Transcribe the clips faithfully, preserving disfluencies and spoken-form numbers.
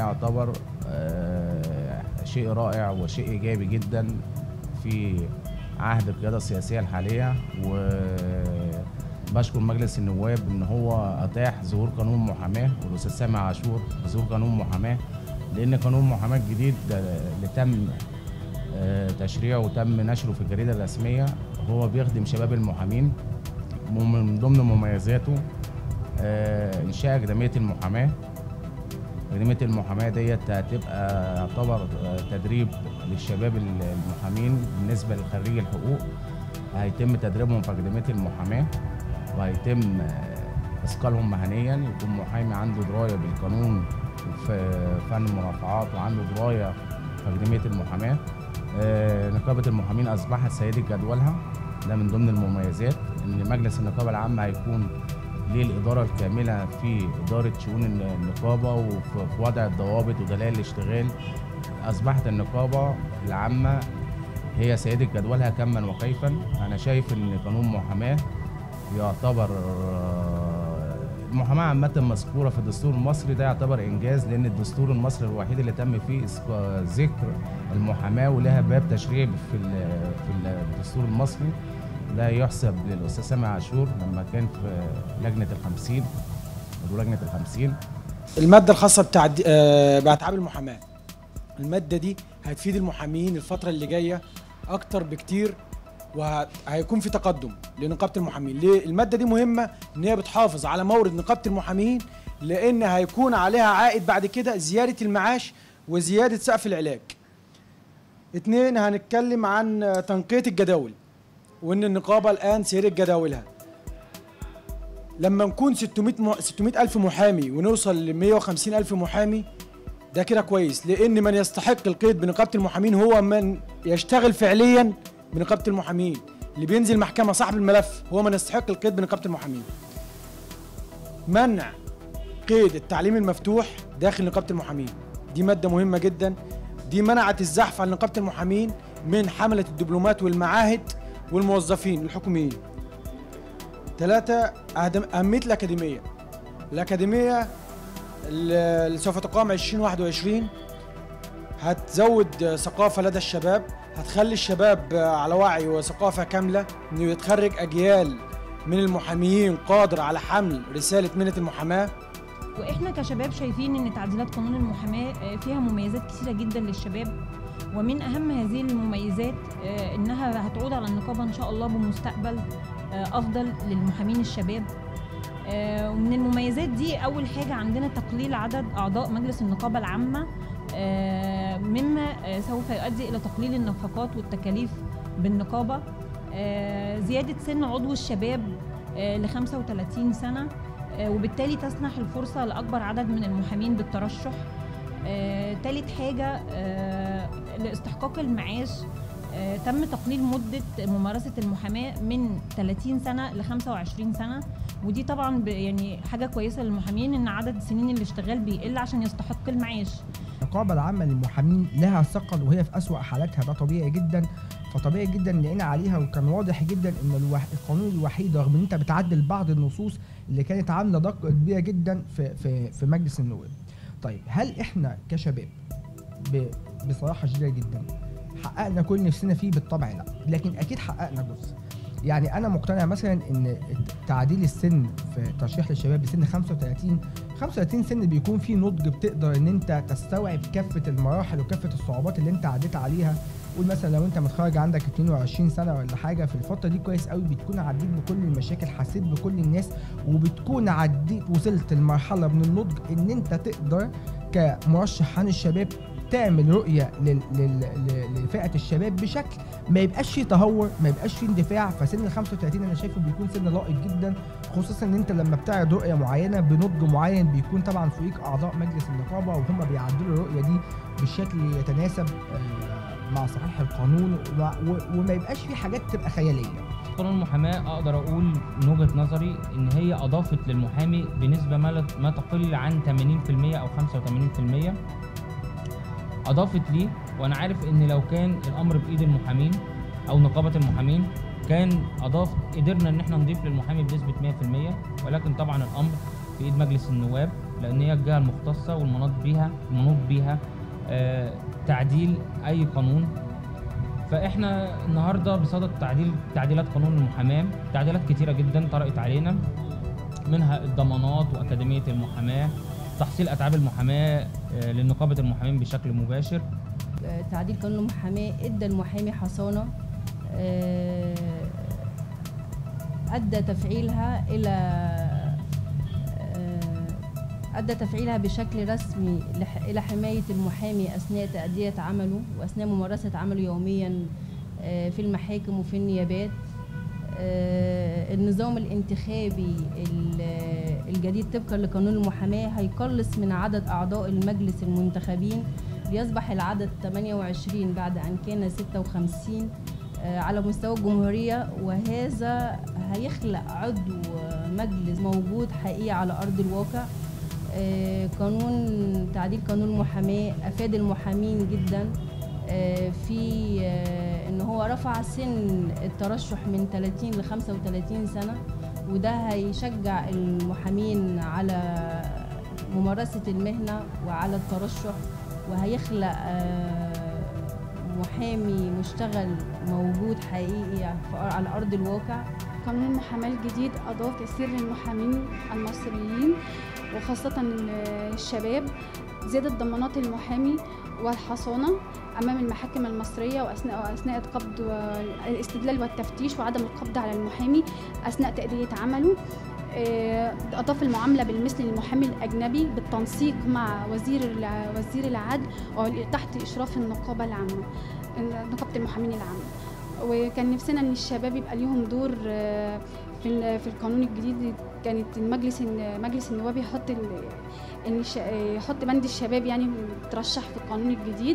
يعتبر شيء رائع وشيء ايجابي جدا في عهد القياده السياسيه الحاليه، وبشكر مجلس النواب ان هو اتاح ظهور قانون محاماه والاستاذ سامع عاشور ظهور قانون محاماه، لان قانون محاماه جديد اللي تم تشريعه وتم نشره في الجريده الرسميه هو بيخدم شباب المحامين. من ضمن مميزاته انشاء اكاديميه المحاماه. أكاديمية المحاماة ديت هتبقى يعتبر تدريب للشباب المحامين بالنسبة لخريجي الحقوق، هيتم تدريبهم في أكاديمية المحاماة وهيتم إثقالهم مهنيا، يكون محامي عنده دراية بالقانون في فن المرافعات وعنده دراية في أكاديمية المحاماة. نقابة المحامين أصبحت سيدة جدولها، ده من ضمن المميزات إن مجلس النقابة العامة هيكون ليه الإدارة الكاملة في إدارة شؤون النقابة وفي وضع الضوابط ودلائل الاشتغال. أصبحت النقابة العامة هي سيدة جدولها كما وكيفا. أنا شايف إن قانون محاماة يعتبر المحاماة عامة مذكورة في الدستور المصري، ده يعتبر إنجاز، لأن الدستور المصري الوحيد اللي تم فيه ذكر المحاماة ولها باب تشريعي في في الدستور المصري. ده يحسب للاستاذ سامع عاشور لما كان في لجنه الخمسين عضو لجنه الخمسين. الماده الخاصه بتعد... آه... باتعاب المحاماه، الماده دي هتفيد المحامين الفتره اللي جايه اكتر بكتير، وهيكون في تقدم لنقابه المحامين. ليه الماده دي مهمه؟ ان هي بتحافظ على مورد نقابه المحامين، لان هيكون عليها عائد بعد كده زياده المعاش وزياده سقف العلاج. اتنين، هنتكلم عن تنقية الجداول، وان النقابه الان سيرت جداولها. لما نكون ستمائة ألف محامي ونوصل ل مائة وخمسين ألف محامي، ده كده كويس، لان من يستحق القيد بنقابه المحامين هو من يشتغل فعليا بنقابه المحامين. اللي بينزل محكمه صاحب الملف هو من يستحق القيد بنقابه المحامين. منع قيد التعليم المفتوح داخل نقابه المحامين، دي ماده مهمه جدا. دي منعت الزحف عن نقابه المحامين من حمله الدبلومات والمعاهد والموظفين الحكوميين. ثلاثة، أهمية الأكاديمية. الأكاديمية اللي سوف تقام ألفين وواحد وعشرين هتزود ثقافة لدى الشباب، هتخلي الشباب على وعي وثقافة كاملة، إنه يتخرج أجيال من المحاميين قادرة على حمل رسالة مهنة المحاماة. وإحنا كشباب شايفين إن تعديلات قانون المحاماة فيها مميزات كثيرة جدا للشباب، ومن أهم هذه المميزات إنها هتعود على النقابة إن شاء الله بمستقبل أفضل للمحامين الشباب. ومن المميزات دي أول حاجة عندنا تقليل عدد أعضاء مجلس النقابة العامة، مما سوف يؤدي إلى تقليل النفقات والتكاليف بالنقابة. زيادة سن عضو الشباب ل خمسة وثلاثين سنة، وبالتالي تسنح الفرصة لأكبر عدد من المحامين بالترشح. ثالث حاجة لاستحقاق المعاش، تم تقليل مدة ممارسة المحاماة من ثلاثين سنة ل خمسة وعشرين سنة، ودي طبعا يعني حاجة كويسة للمحامين ان عدد سنين الاشتغال بيقل عشان يستحق المعاش. النقابة العامة للمحامين لها ثقل وهي في أسوأ حالاتها، ده طبيعي جدا. فطبيعي جدا لقينا عليها، وكان واضح جدا ان القانون الوحيد رغم ان انت بتعدل بعض النصوص اللي كانت عامله ضجه كبيره جدا في في في مجلس النواب. طيب هل احنا كشباب بصراحه شديده جدا حققنا كل نفسنا فيه؟ بالطبع لا، لكن اكيد حققنا جزء. يعني انا مقتنع مثلا ان تعديل السن في ترشيح للشباب بسن خمسة وثلاثين خمسة وثلاثين سن بيكون فيه نضج، بتقدر ان انت تستوعب كافه المراحل وكافه الصعوبات اللي انت عديت عليها. قول مثلا لو انت متخرج عندك اثنين وعشرين سنه ولا حاجه، في الفتره دي كويس قوي بتكون عديت بكل المشاكل، حسيت بكل الناس، وبتكون عديت وصلت لمرحله من النضج ان انت تقدر كمرشح عن الشباب تعمل رؤيه لفئه الشباب بشكل ما يبقاش فيه تهور، ما يبقاش فيه اندفاع. فسن ال خمسة وثلاثين انا شايفه بيكون سن لائق جدا، خصوصا ان انت لما بتعرض رؤيه معينه بنضج معين بيكون طبعا فوقيك اعضاء مجلس النقابه وهم بيعدلوا الرؤيه دي بالشكل يتناسب مع صحيح القانون، وما يبقاش فيه حاجات تبقى خياليه. قانون المحاماه اقدر اقول من وجهه نظري ان هي اضافت للمحامي بنسبه ما تقل عن ثمانين بالمئة او خمسة وثمانين بالمئة، اضافت ليه. وانا عارف ان لو كان الامر بايد المحامين او نقابه المحامين كان اضاف قدرنا ان احنا نضيف للمحامي بنسبه مئة بالمئة، ولكن طبعا الامر في ايد مجلس النواب. لان هي الجهه المختصه والمناط بيها المنوط بيها آه تعديل اي قانون. فاحنا النهارده بصدد تعديل تعديلات قانون المحاماه، تعديلات كتيره جدا طرقت علينا، منها الضمانات واكاديميه المحاماه، تحصيل اتعاب المحاماه آه لنقابه المحامين بشكل مباشر. تعديل قانون المحاماه ادى المحامي حصانه آه ادى تفعيلها الى أدى تفعيلها بشكل رسمي إلى حماية المحامي أثناء تأدية عمله وأثناء ممارسة عمله يوميا في المحاكم وفي النيابات. النظام الانتخابي الجديد طبقا لقانون المحاماة هيقلص من عدد أعضاء المجلس المنتخبين ليصبح العدد ثمانية وعشرين بعد أن كان ستة وخمسين على مستوى الجمهورية، وهذا هيخلق عضو مجلس موجود حقيقي على أرض الواقع. قانون تعديل قانون المحاماة أفاد المحامين جدا في إن هو رفع سن الترشح من ثلاثين ل خمسة وثلاثين سنة، وده هيشجع المحامين على ممارسة المهنة وعلى الترشح، وهيخلق محامي مشتغل موجود حقيقي على أرض الواقع. قانون المحاماة الجديد أضاف كثير للمحامين المصريين وخاصة الشباب، زادت ضمانات المحامي والحصانة أمام المحاكم المصرية وأثناء أثناء القبض والاستدلال والتفتيش وعدم القبض على المحامي أثناء تأدية عمله. أضاف المعاملة بالمثل للمحامي الأجنبي بالتنسيق مع وزير وزير العدل وتحت إشراف النقابة العامة نقابة المحامين العامة. وكان نفسنا ان الشباب يبقى ليهم دور في في القانون الجديد. كانت المجلس مجلس النواب يحط ان يحط بند الشباب يعني ترشح في القانون الجديد.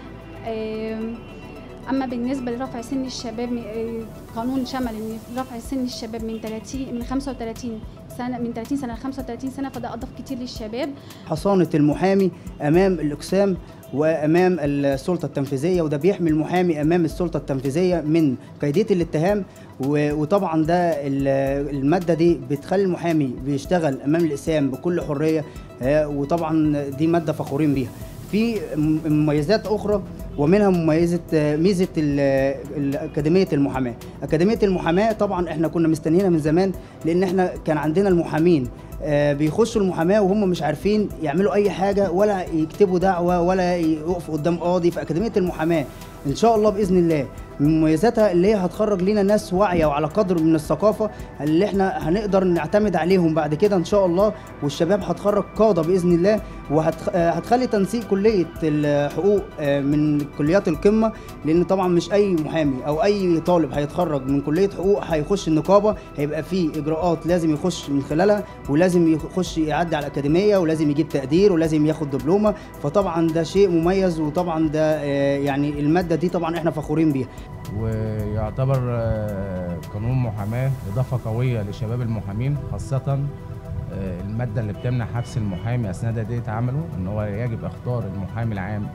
اما بالنسبه لرفع سن الشباب، قانون شمل ان رفع سن الشباب من ثلاثين من خمسة وثلاثين سنه من ثلاثين سنه ل خمسة وثلاثين سنه، فده اضاف كتير للشباب. حصانه المحامي امام الاقسام وامام السلطه التنفيذيه، وده بيحمي المحامي امام السلطه التنفيذيه من قيديه الاتهام. وطبعا ده الماده دي بتخلي المحامي بيشتغل امام الاقسام بكل حريه، وطبعا دي ماده فخورين بيها. في مميزات اخرى ومنها مميزه ميزه اكاديميه المحاماه. اكاديميه المحاماه طبعا احنا كنا مستنيينها من زمان، لان احنا كان عندنا المحامين بيخشوا المحاماه وهم مش عارفين يعملوا اي حاجه ولا يكتبوا دعوه ولا يقفوا قدام قاضي. في اكاديميه المحاماه ان شاء الله باذن الله من مميزاتها اللي هي هتخرج لنا ناس واعيه وعلى قدر من الثقافه اللي احنا هنقدر نعتمد عليهم بعد كده ان شاء الله. والشباب هتخرج قاده باذن الله، وهتخلي تنسيق كليه الحقوق من كليات القمه، لان طبعا مش اي محامي او اي طالب هيتخرج من كليه حقوق هيخش النقابه، هيبقى في اجراءات لازم يخش من خلالها، ولازم يخش يعدي على الاكاديميه، ولازم يجيب تقدير، ولازم ياخد دبلومه. فطبعا ده شيء مميز، وطبعا ده يعني الماده دي طبعا احنا فخورين بيها. ويعتبر قانون محاماه اضافه قويه لشباب المحامين، خاصه الماده اللي بتمنع حبس المحامي اثناء تأدية عمله، ان هو يجب اختار المحامي العام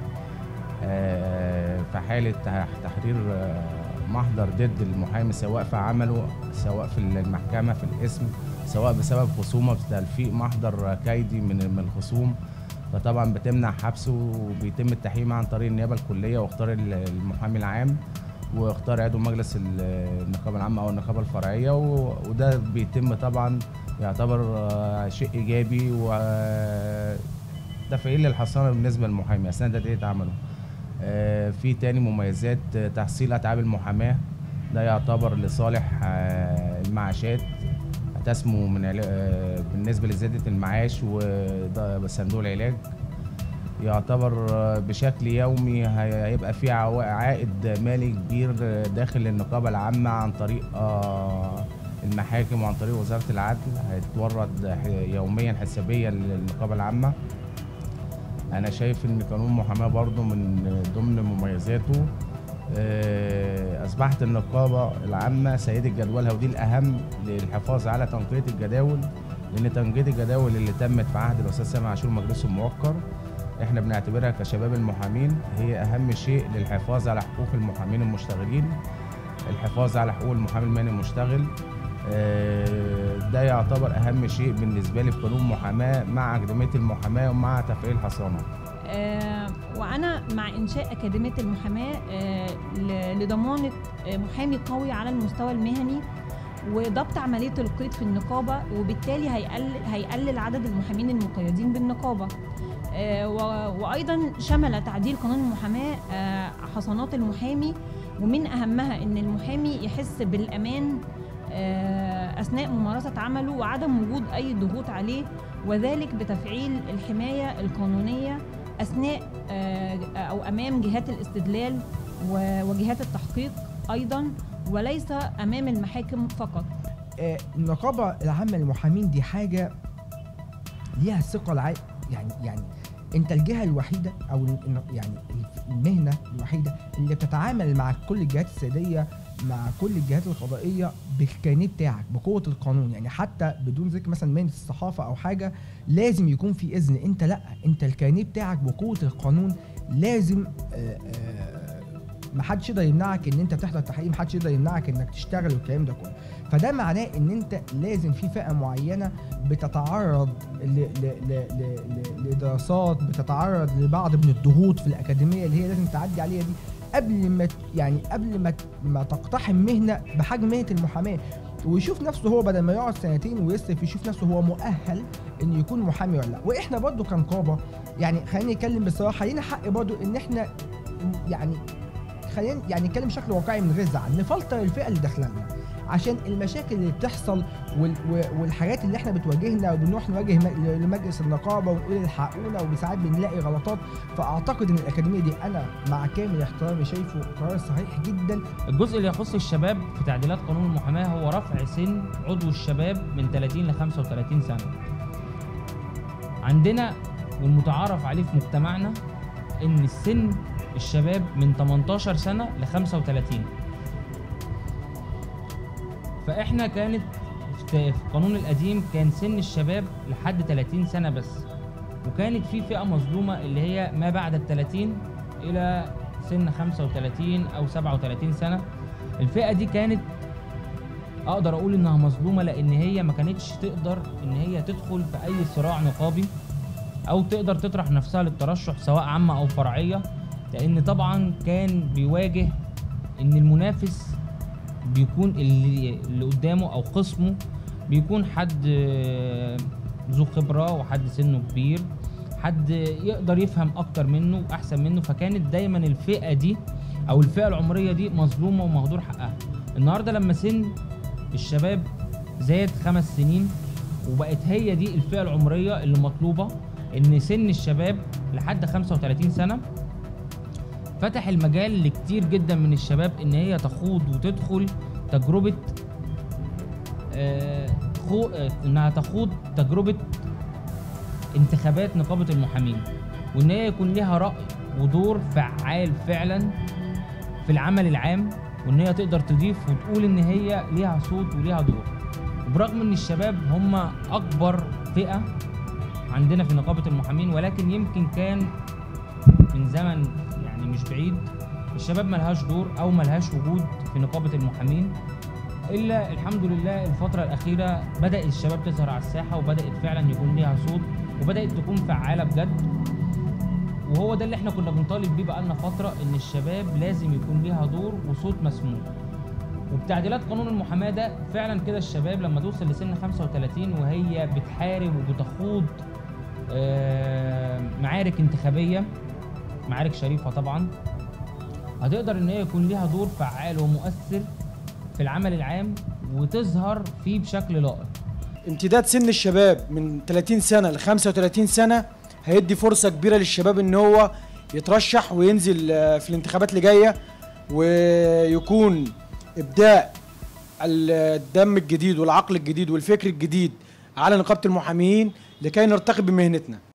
في حاله تحرير محضر ضد المحامي، سواء في عمله سواء في المحكمه في الاسم، سواء بسبب خصومه بتلفيق محضر كيدي من الخصوم. فطبعا بتمنع حبسه، وبيتم التحقيق عن طريق النيابه الكليه واختار المحامي العام واختار عضو مجلس النقابه العامه او النقابه الفرعيه، وده بيتم طبعا يعتبر شيء ايجابي وتفعيل للحصانه بالنسبه للمحامي اثناء تأدية عمله. في تاني مميزات تحصيل اتعاب المحاماه، ده يعتبر لصالح المعاشات، هتسمو من بالنسبه لزياده المعاش وصندوق العلاج. يعتبر بشكل يومي هيبقى في عائد مالي كبير داخل النقابه العامه عن طريق المحاكم وعن طريق وزاره العدل، هيتورد يوميا حسابيه للنقابه العامه. انا شايف ان قانون المحاماه برضو من ضمن مميزاته اصبحت النقابه العامه سيده جدولها، ودي الاهم للحفاظ على تنقيه الجداول، لان تنقيه الجداول اللي تمت في عهد الاستاذ سامع عاشور مجلسه الموقر احنا بنعتبرها كشباب المحامين هي اهم شيء للحفاظ على حقوق المحامين المشتغلين، الحفاظ على حقوق المحامي المهني المشتغل، ده يعتبر اهم شيء بالنسبه لي في قانون المحاماه مع اكاديميه المحاماه ومع تفعيل حصانه. آه وانا مع انشاء اكاديميه المحاماه آه لضمانه آه محامي قوي على المستوى المهني وضبط عمليه القيد في النقابه، وبالتالي هيقلل هيقلل عدد المحامين المقيدين بالنقابه. آه وايضا شمل تعديل قانون المحاماه آه حصانات المحامي، ومن اهمها ان المحامي يحس بالامان آه اثناء ممارسه عمله وعدم وجود اي ضغوط عليه، وذلك بتفعيل الحمايه القانونيه اثناء او امام جهات الاستدلال وجهات التحقيق ايضا، وليس امام المحاكم فقط. النقابه العامه للمحامين دي حاجه ليها ثقه الع... يعني يعني انت الجهه الوحيده او يعني المهنه الوحيده اللي بتتعامل مع كل الجهات السياديه، مع كل الجهات القضائيه بالكارنيه بتاعك بقوه القانون. يعني حتى بدون ذكر مثلا مهنه الصحافه او حاجه لازم يكون في اذن، انت لا، انت الكارنيه بتاعك بقوه القانون لازم آآ آآ محدش يقدر يمنعك ان انت تحضر تحقيق، محدش يقدر يمنعك انك تشتغل والكلام ده كله. فده معناه ان انت لازم في فئه معينه بتتعرض لدراسات، بتتعرض لبعض من الضغوط في الاكاديميه اللي هي لازم تعدي عليها دي قبل ما يعني قبل ما ما تقتحم مهنه بحجم مهنه المحاماه، ويشوف نفسه هو بدل ما يقعد سنتين ويصرف يشوف نفسه هو مؤهل انه يكون محامي ولا لا. واحنا برضو كنقابه يعني خلينا نتكلم بصراحه، لينا حق برضو ان احنا يعني خلينا يعني نتكلم بشكل واقعي من غير زعل، نفلتر الفئه اللي داخله لنا عشان المشاكل اللي بتحصل والحاجات اللي احنا بتواجهنا، وبنروح نواجه لمجلس النقابه ونقول الحقونا وساعات بنلاقي غلطات. فاعتقد ان الاكاديميه دي انا مع كامل احترامي شايفه قرار صحيح جدا. الجزء اللي يخص الشباب في تعديلات قانون المحاماه هو رفع سن عضو الشباب من ثلاثين ل خمسة وثلاثين سنه. عندنا والمتعارف عليه في مجتمعنا ان السن الشباب من ثمانية عشر سنه ل خمسة وثلاثين. فاحنا كانت في القانون القديم كان سن الشباب لحد ثلاثين سنه بس، وكانت في فئه مظلومه اللي هي ما بعد ال ثلاثين الى سن خمسة وثلاثين او سبعة وثلاثين سنه. الفئه دي كانت اقدر اقول انها مظلومه لان هي ما كانتش تقدر ان هي تدخل في اي صراع نقابي او تقدر تطرح نفسها للترشح سواء عامه او فرعيه، لان طبعا كان بيواجه ان المنافس بيكون اللي, اللي قدامه او خصمه بيكون حد ذو خبره وحد سنه كبير، حد يقدر يفهم اكتر منه واحسن منه. فكانت دايما الفئه دي او الفئه العمريه دي مظلومه ومهدور حقها. النهارده لما سن الشباب زاد خمس سنين وبقت هي دي الفئه العمريه اللي مطلوبه، ان سن الشباب لحد خمسة وثلاثين سنه، فتح المجال لكتير جدا من الشباب ان هي تخوض وتدخل تجربه آه خو... آه انها تخوض تجربه انتخابات نقابه المحامين، وان هي يكون لها راي ودور فعال فعلا في العمل العام، وان هي تقدر تضيف وتقول ان هي ليها صوت وليها دور. وبرغم ان الشباب هم اكبر فئه عندنا في نقابه المحامين، ولكن يمكن كان من زمن يعني مش بعيد الشباب ملهاش دور او ملهاش وجود في نقابه المحامين، الا الحمد لله الفتره الاخيره بدات الشباب تظهر على الساحه وبدات فعلا يكون ليها صوت وبدات تكون فعاله بجد. وهو ده اللي احنا كنا بنطالب بيه بقالنا فتره، ان الشباب لازم يكون ليها دور وصوت مسموع. وبتعديلات قانون المحاماه ده فعلا كده الشباب لما توصل لسن خمسة وثلاثين وهي بتحارب وبتخوض معارك انتخابيه، معارك شريفه طبعا، هتقدر ان هي يكون ليها دور فعال ومؤثر في العمل العام وتظهر فيه بشكل لائق. امتداد سن الشباب من ثلاثين سنه ل خمسة وثلاثين سنه هيدي فرصه كبيره للشباب ان هو يترشح وينزل في الانتخابات اللي جايه، ويكون ابداء الدم الجديد والعقل الجديد والفكر الجديد على نقابه المحامين لكي نرتقي بمهنتنا.